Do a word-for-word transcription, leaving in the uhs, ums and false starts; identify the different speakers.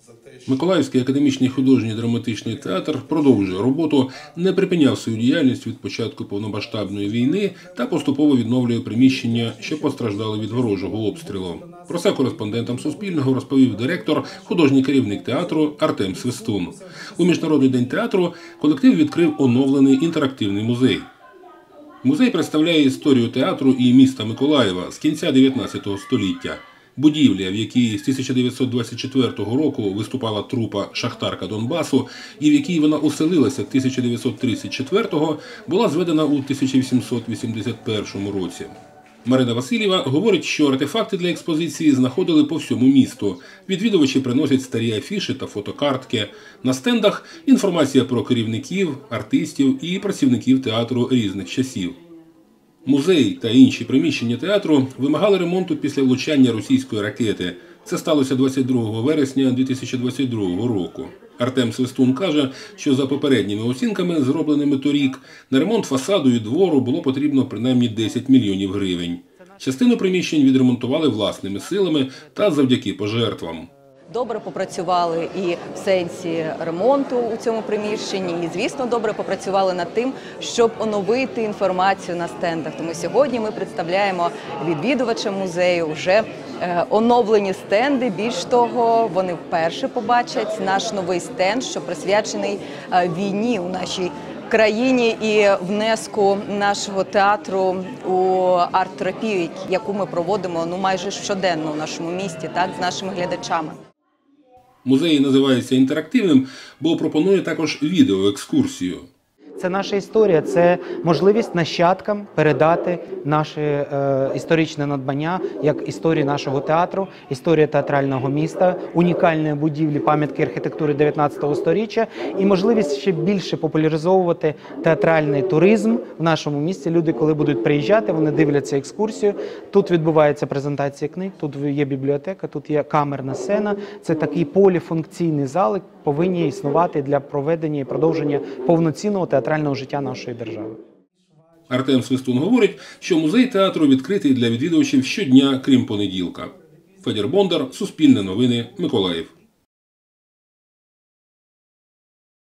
Speaker 1: Миколаївський академічний художній драматичний театр продовжує роботу, не припиняв свою діяльність від початку повномасштабної війни та поступово відновлює приміщення, що постраждали від ворожого обстрілу. Про це кореспондентам Суспільного розповів директор, художній керівник театру Артем Свистун. У Міжнародний день театру колектив відкрив оновлений інтерактивний музей. Музей представляє історію театру і міста Миколаєва з кінця дев'ятнадцятого століття. Будівля, в якій з тисяча дев'ятсот двадцять четвертого року виступала трупа «Шахтарка Донбасу» і в якій вона оселилася тисяча дев'ятсот тридцять четвертого, була зведена у тисяча вісімсот вісімдесят першому році. Марина Васильєва говорить, що артефакти для експозиції знаходили по всьому місту. Відвідувачі приносять старі афіши та фотокартки. На стендах інформація про керівників, артистів і працівників театру різних часів. Музей та інші приміщення театру вимагали ремонту після влучання російської ракети. Це сталося двадцять другого вересня дві тисячі двадцять другого року. Артем Свистун каже, що за попередніми оцінками, зробленими торік, на ремонт фасаду і двору було потрібно принаймні десять мільйонів гривень. Частину приміщень відремонтували власними силами та завдяки пожертвам.
Speaker 2: Добре попрацювали і в сенсі ремонту у цьому приміщенні, і, звісно, добре попрацювали над тим, щоб оновити інформацію на стендах. Тому сьогодні ми представляємо відвідувачам музею вже е, оновлені стенди. Більш того, вони вперше побачать наш новий стенд, що присвячений е, війні у нашій країні і внеску нашого театру у арт-терапію, яку ми проводимо ну, майже щоденно у нашому місті, так, з нашими глядачами.
Speaker 1: Музей називається інтерактивним, бо пропонує також відеоекскурсію.
Speaker 3: Це наша історія, це можливість нащадкам передати наше е, історичне надбання, як історію нашого театру, історія театрального міста, унікальної будівлі, пам'ятки архітектури дев'ятнадцятого сторіччя і можливість ще більше популяризовувати театральний туризм в нашому місті. Люди, коли будуть приїжджати, вони дивляться екскурсію. Тут відбувається презентація книг, тут є бібліотека, тут є камерна сцена. Це такий поліфункційний зал, який повинні існувати для проведення і продовження повноцінного театрального життя нашої держави.
Speaker 1: Артем Свистун говорить, що музей театру відкритий для відвідувачів щодня, крім понеділка. Федір Бондар, Суспільне новини, Миколаїв.